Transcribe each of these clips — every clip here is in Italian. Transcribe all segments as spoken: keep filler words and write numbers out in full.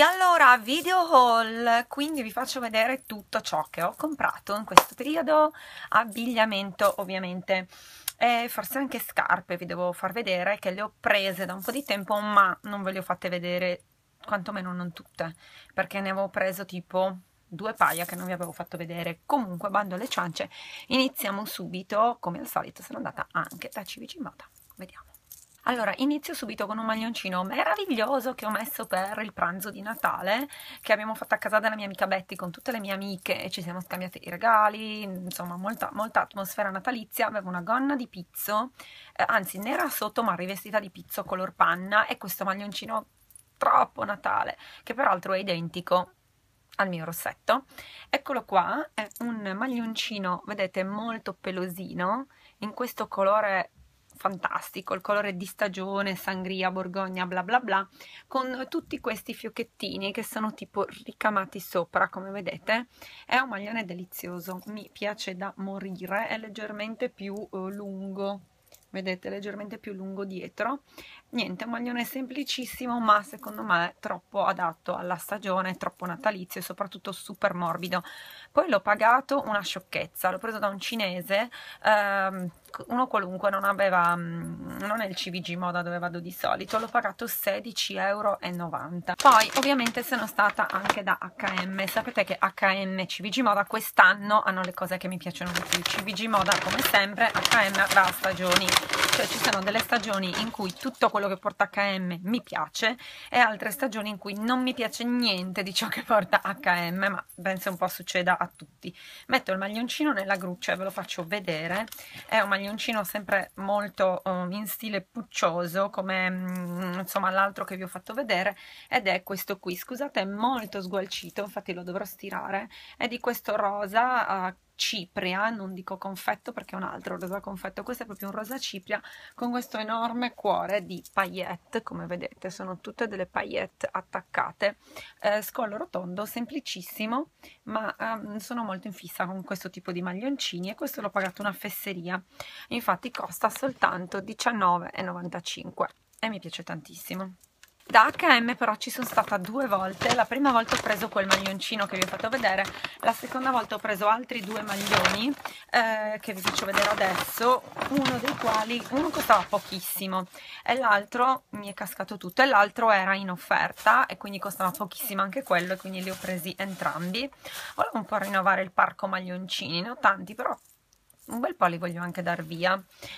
allora video haul, quindi vi faccio vedere tutto ciò che ho comprato in questo periodo, abbigliamento ovviamente, e forse anche scarpe vi devo far vedere che le ho prese da un po' di tempo, ma non ve le ho fatte vedere, quantomeno non tutte, perché ne avevo preso tipo due paia che non vi avevo fatto vedere. Comunque, bando alle ciance, iniziamo subito, come al solito sono andata anche da C V G Moda, vediamo. Allora, inizio subito con un maglioncino meraviglioso che ho messo per il pranzo di Natale, che abbiamo fatto a casa della mia amica Betty con tutte le mie amiche e ci siamo scambiate i regali, insomma molta, molta atmosfera natalizia. Avevo una gonna di pizzo, eh, anzi nera sotto ma rivestita di pizzo color panna, e questo maglioncino troppo Natale, che peraltro è identico al mio rossetto. Eccolo qua, è un maglioncino, vedete, molto pelosino, in questo colore fantastico, il colore di stagione, sangria, borgogna, bla bla bla, con tutti questi fiocchettini che sono tipo ricamati sopra, come vedete. È un maglione delizioso, mi piace da morire, è leggermente più uh, lungo, vedete, leggermente più lungo dietro. Niente, un maglione semplicissimo, ma secondo me troppo adatto alla stagione, troppo natalizio e soprattutto super morbido. Poi l'ho pagato una sciocchezza, l'ho preso da un cinese, ehm, uno qualunque, non aveva, non è il C V G Moda dove vado di solito, l'ho pagato sedici e novanta euro. Poi ovviamente sono stata anche da H e M, sapete che H e M e C V G Moda quest'anno hanno le cose che mi piacciono di più. C V G Moda come sempre, H e M avrà stagioni, cioè ci sono delle stagioni in cui tutto quello che porta H e M mi piace e altre stagioni in cui non mi piace niente di ciò che porta H e M, ma penso un po' succeda a tutti. Metto il maglioncino nella gruccia e ve lo faccio vedere. È un maglioncino sempre molto um, in stile puccioso, come um, insomma l'altro che vi ho fatto vedere, ed è questo qui. Scusate, è molto sgualcito, infatti lo dovrò stirare. È di questo rosa uh, cipria, non dico confetto perché è un altro rosa confetto, questo è proprio un rosa cipria con questo enorme cuore di paillette, come vedete sono tutte delle paillette attaccate, eh, scollo rotondo, semplicissimo, ma ehm, sono molto in fissa con questo tipo di maglioncini, e questo l'ho pagato una fesseria, infatti costa soltanto diciannove e novantacinque e mi piace tantissimo. Da H e M però ci sono stata due volte. La prima volta ho preso quel maglioncino che vi ho fatto vedere, la seconda volta ho preso altri due maglioni eh, che vi faccio vedere adesso, uno dei quali, uno costava pochissimo e l'altro mi è cascato tutto, e l'altro era in offerta e quindi costava pochissimo anche quello, e quindi li ho presi entrambi. Volevo un po' rinnovare il parco maglioncini, ne ho tanti però un bel po' li voglio anche dar via.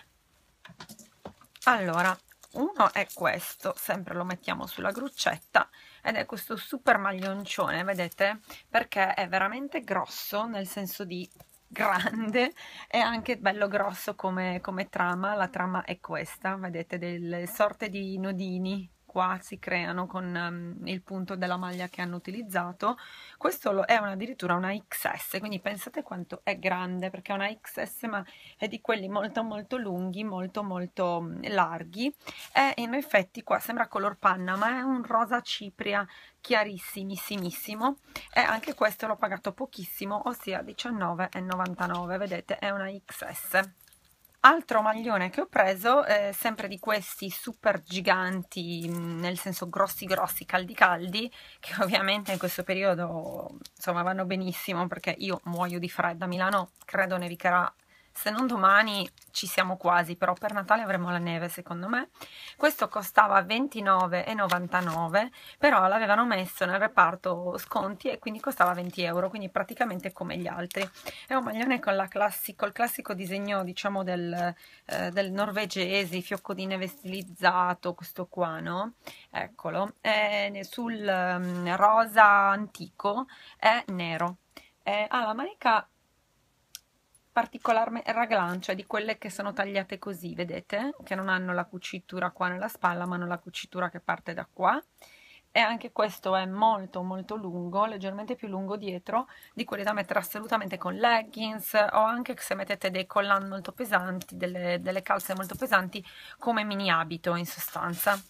Allora, uno è questo, sempre lo mettiamo sulla gruccetta, ed è questo super maglioncione, vedete, perché è veramente grosso, nel senso di grande, e anche bello grosso come, come trama. La trama è questa, vedete, delle sorte di nodini qua si creano con um, il punto della maglia che hanno utilizzato. Questo è una, addirittura una X S, quindi pensate quanto è grande, perché è una X S ma è di quelli molto molto lunghi, molto molto um, larghi, e in effetti qua sembra color panna ma è un rosa cipria chiarissimissimo, e anche questo l'ho pagato pochissimo, ossia diciannove e novantanove, vedete, è una X S. Altro maglione che ho preso, eh, sempre di questi super giganti, nel senso grossi grossi, caldi caldi, che ovviamente in questo periodo insomma vanno benissimo perché io muoio di freddo. A Milano credo nevicherà, se non domani ci siamo quasi, però per Natale avremo la neve secondo me. Questo costava ventinove e novantanove, però l'avevano messo nel reparto sconti e quindi costava venti euro, quindi praticamente come gli altri. È un maglione con la classico, il classico disegno, diciamo, del, eh, del norvegese, fiocco di neve stilizzato, questo qua, no? Eccolo, è sul um, rosa antico, è nero, è, ha la manica particolarmente raglan, cioè di quelle che sono tagliate così, vedete, che non hanno la cucitura qua nella spalla ma hanno la cucitura che parte da qua, e anche questo è molto molto lungo, leggermente più lungo dietro, di quelli da mettere assolutamente con leggings, o anche se mettete dei collant molto pesanti, delle, delle calze molto pesanti, come mini abito in sostanza.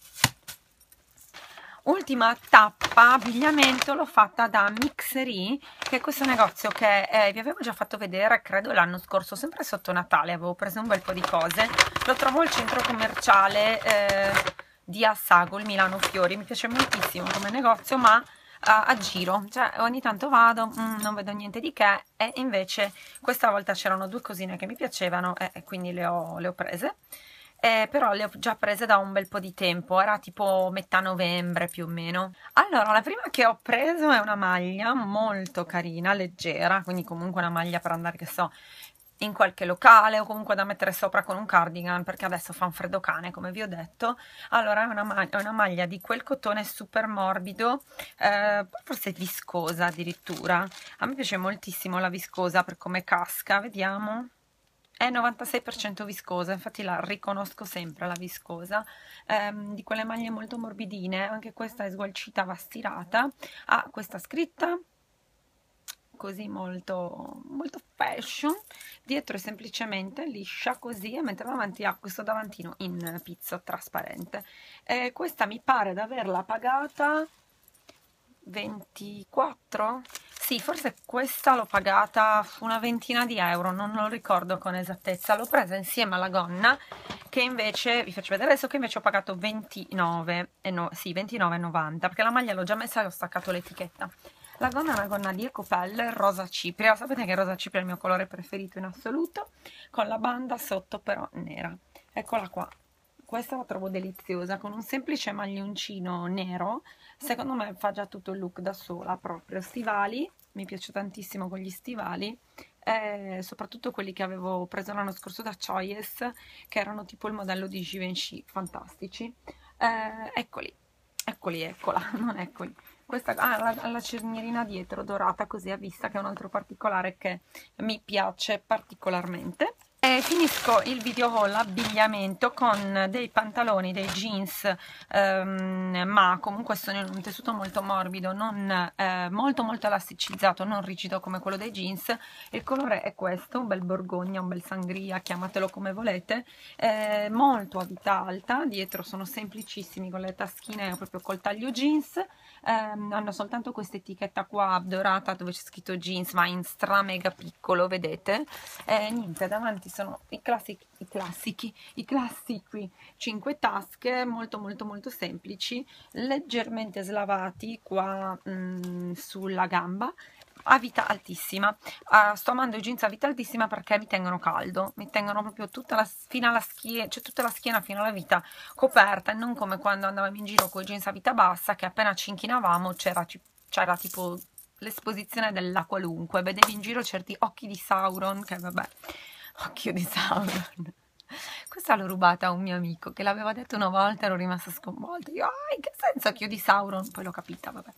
Ultima tappa abbigliamento l'ho fatta da Mixery, che è questo negozio che eh, vi avevo già fatto vedere credo l'anno scorso, sempre sotto Natale avevo preso un bel po' di cose. Lo trovo al centro commerciale eh, di Assago, il Milano Fiori. Mi piace moltissimo come negozio, ma a, a giro, cioè ogni tanto vado, mm, non vedo niente di che, e invece questa volta c'erano due cosine che mi piacevano e, e quindi le ho, le ho prese. Eh, però le ho già prese da un bel po' di tempo, era tipo metà novembre più o meno. Allora, la prima che ho preso è una maglia molto carina, leggera, quindi comunque una maglia per andare, che so, in qualche locale o comunque da mettere sopra con un cardigan, perché adesso fa un freddo cane, come vi ho detto. Allora, è una maglia, è una maglia di quel cotone super morbido, eh, forse viscosa addirittura. A me piace moltissimo la viscosa per come casca, vediamo. È novantasei per cento viscosa, infatti la riconosco sempre la viscosa, ehm, di quelle maglie molto morbidine. Anche questa è sgualcita, va stirata, ha questa scritta così molto, molto fashion, dietro è semplicemente liscia così, e mentre davanti ha questo davantino in pizzo trasparente. E questa mi pare di averla pagata ventiquattro? Sì, forse questa l'ho pagata una ventina di euro, non lo ricordo con esattezza. L'ho presa insieme alla gonna, che invece, vi faccio vedere adesso, che invece ho pagato ventinove, e no, sì, ventinove e novanta, perché la maglia l'ho già messa e ho staccato l'etichetta. La gonna è una gonna di Ecopelle, rosa cipria, sapete che rosa cipria è il mio colore preferito in assoluto, con la banda sotto però nera. Eccola qua. Questa la trovo deliziosa, con un semplice maglioncino nero, secondo me fa già tutto il look da sola proprio. Stivali, mi piace tantissimo con gli stivali, eh, soprattutto quelli che avevo preso l'anno scorso da Choice, che erano tipo il modello di Givenchy, fantastici. Eh, eccoli, eccoli, eccola, non eccoli. Questa ha ah, la, la cernierina dietro dorata così a vista, che è un altro particolare che mi piace particolarmente. E finisco il video haul abbigliamento con dei pantaloni, dei jeans, ehm, ma comunque sono in un tessuto molto morbido, non eh, molto molto elasticizzato, non rigido come quello dei jeans. Il colore è questo, un bel borgogna, un bel sangria, chiamatelo come volete, eh, molto a vita alta, dietro sono semplicissimi con le taschine proprio col taglio jeans, eh, hanno soltanto questa etichetta qua dorata dove c'è scritto jeans, ma in stra mega piccolo, vedete? E niente, davanti sono i classici, i classici, i classici cinque tasche, molto molto molto semplici, leggermente slavati qua mh, sulla gamba, a vita altissima. Uh, sto amando i jeans a vita altissima perché mi tengono caldo, mi tengono proprio tutta la, fino alla schiena, cioè tutta la schiena fino alla vita coperta, e non come quando andavamo in giro con i jeans a vita bassa, che appena ci inchinavamo c'era c'era tipo l'esposizione della qualunque, vedevi in giro certi occhi di Sauron, che vabbè, occhio di Sauron. Questa l'ho rubata a un mio amico che l'aveva detto una volta, ero rimasta sconvolta. Io, ah, in che senso occhio di Sauron? Poi l'ho capita, vabbè.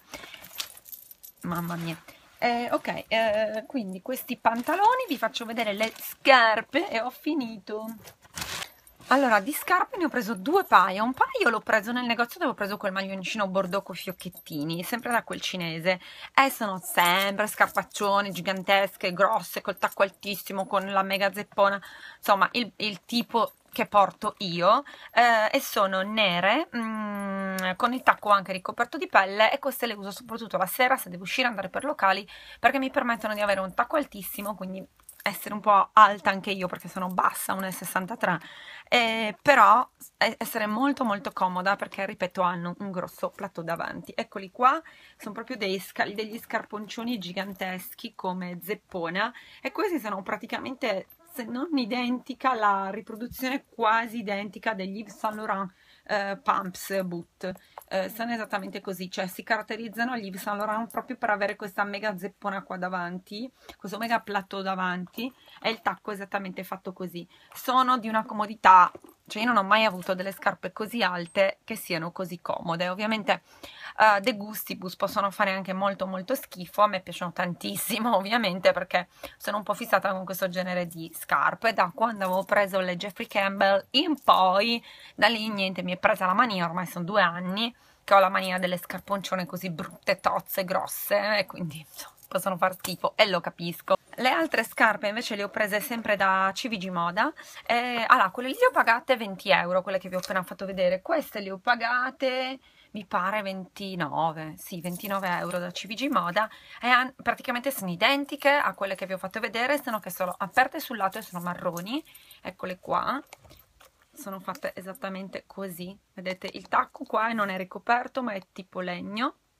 Mamma mia. Eh, ok, eh, quindi questi pantaloni, vi faccio vedere le scarpe e ho finito. Allora, di scarpe ne ho preso due paia. Un paio l'ho preso nel negozio dove ho preso quel maglioncino bordeaux con fiocchettini, sempre da quel cinese. E sono sempre scarpaccione, gigantesche, grosse, col tacco altissimo, con la mega zeppona. Insomma, il, il tipo che porto io, eh, e sono nere, mh, con il tacco anche ricoperto di pelle, e queste le uso soprattutto la sera se devo uscire, andare per locali, perché mi permettono di avere un tacco altissimo, quindi essere un po' alta anche io perché sono bassa, uno e sessantatré, eh, però essere molto molto comoda perché, ripeto, hanno un grosso plateau davanti. Eccoli qua, sono proprio dei sca degli scarponcioni giganteschi come zeppona, e questi sono praticamente, se non identica, la riproduzione quasi identica degli Yves Saint Laurent eh, Pumps Boot. Eh, sono esattamente così, cioè si caratterizzano gli Yves Saint Laurent proprio per avere questa mega zeppona qua davanti, questo mega plateau davanti, e il tacco è esattamente fatto così. Sono di una comodità, cioè io non ho mai avuto delle scarpe così alte che siano così comode. Ovviamente uh, de gustibus possono fare anche molto molto schifo, a me piacciono tantissimo ovviamente perché sono un po' fissata con questo genere di scarpe. Da quando avevo preso le Jeffrey Campbell in poi, da lì niente, mi è presa la mania, ormai sono due anni che ho la mania delle scarponcione così brutte, tozze, grosse, e quindi insomma, possono far schifo, e lo capisco. Le altre scarpe invece le ho prese sempre da C V G Moda, e, allora, quelle lì le ho pagate venti euro, quelle che vi ho appena fatto vedere. Queste le ho pagate, mi pare, ventinove, sì, ventinove euro da C V G Moda, e praticamente sono identiche a quelle che vi ho fatto vedere, solo che sono aperte sul lato e sono marroni. Eccole qua, sono fatte esattamente così, vedete il tacco qua non è ricoperto ma è tipo legno,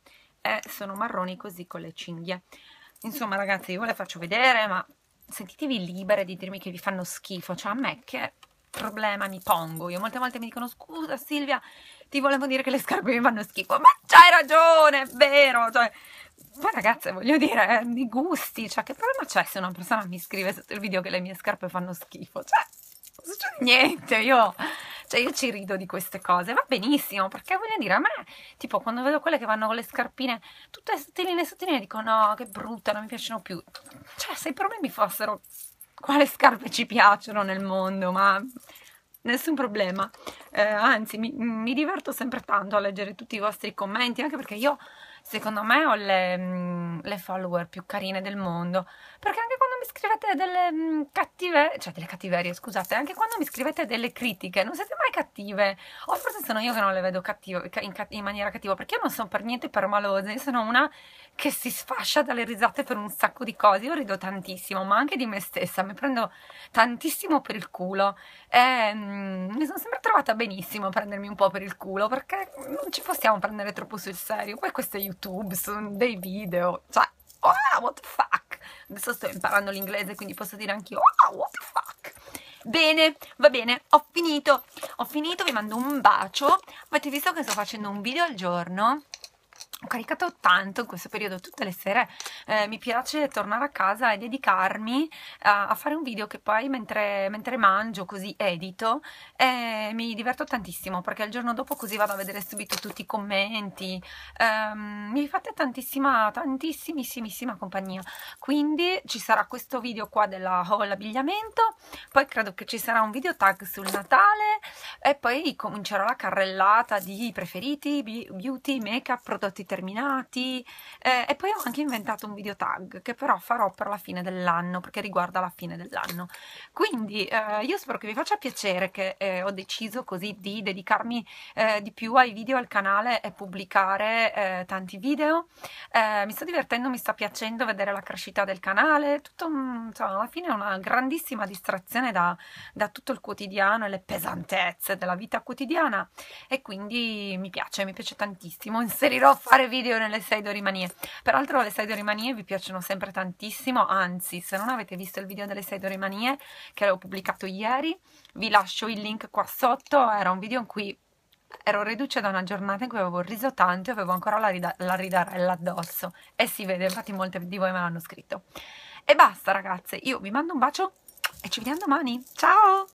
e sono marroni così con le cinghie. Insomma ragazzi, io ve le faccio vedere, ma sentitevi libere di dirmi che vi fanno schifo, cioè a me che problema mi pongo? Io molte volte mi dicono scusa Silvia, ti volevo dire che le scarpe mi fanno schifo, ma c'hai ragione, è vero, cioè ma ragazze voglio dire, eh, di gusti, cioè che problema c'è se una persona mi scrive sotto il video che le mie scarpe fanno schifo? Cioè non succede niente, io, cioè io ci rido di queste cose, va benissimo, perché voglio dire, a me, tipo, quando vedo quelle che vanno con le scarpine tutte sottiline sottiline, dico no, che brutta, non mi piacciono più. Cioè, se i problemi fossero quali scarpe ci piacciono nel mondo, ma nessun problema. Eh, anzi, mi, mi diverto sempre tanto a leggere tutti i vostri commenti, anche perché io, secondo me, ho le, mm, le follower più carine del mondo, perché anche quando mi scrivete delle mm, cattiverie, cioè delle cattiverie, scusate, anche quando mi scrivete delle critiche, non siete mai cattive, o forse sono io che non le vedo cattive, in, in maniera cattiva, perché io non sono per niente permalosa, io sono una che si sfascia dalle risate per un sacco di cose, io rido tantissimo, ma anche di me stessa, mi prendo tantissimo per il culo, e mm, mi sono sempre trovata benissimo a prendermi un po' per il culo, perché non ci possiamo prendere troppo sul serio, poi questo è YouTube, sono dei video, cioè, oh, what the fuck, adesso sto imparando l'inglese, quindi posso dire anch'io, oh, what the fuck. Bene, va bene, ho finito, ho finito, vi mando un bacio, avete visto che sto facendo un video al giorno? Ho caricato tanto in questo periodo, tutte le sere eh, mi piace tornare a casa e dedicarmi a, a fare un video che poi mentre, mentre mangio così edito e mi diverto tantissimo perché il giorno dopo così vado a vedere subito tutti i commenti, ehm, mi fate tantissima, tantissimissima compagnia, quindi ci sarà questo video qua della haul abbigliamento, poi credo che ci sarà un video tag sul Natale e poi comincerò la carrellata di preferiti, beauty, make up, prodotti terminati eh, e poi ho anche inventato un video tag che però farò per la fine dell'anno perché riguarda la fine dell'anno, quindi eh, io spero che vi faccia piacere che eh, ho deciso così di dedicarmi eh, di più ai video al canale e pubblicare eh, tanti video, eh, mi sto divertendo, mi sta piacendo vedere la crescita del canale, tutto insomma alla fine è una grandissima distrazione da, da tutto il quotidiano e le pesantezze della vita quotidiana e quindi mi piace, mi piace tantissimo, inserirò a fare video nelle sei Dorimanie. Peraltro le sei Dorimanie vi piacciono sempre tantissimo, anzi se non avete visto il video delle sei Dorimanie che l'ho pubblicato ieri vi lascio il link qua sotto, era un video in cui ero riduce da una giornata in cui avevo riso tanto e avevo ancora la, rida la ridarella addosso e si vede, infatti molte di voi me l'hanno scritto. E basta ragazze, io vi mando un bacio e ci vediamo domani, ciao!